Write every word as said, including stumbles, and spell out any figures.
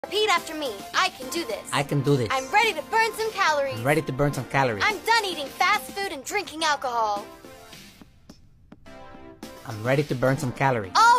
Repeat after me. I can do this. I can do this. I'm ready to burn some calories. I'm ready to burn some calories. I'm done eating fast food and drinking alcohol. I'm ready to burn some calories. All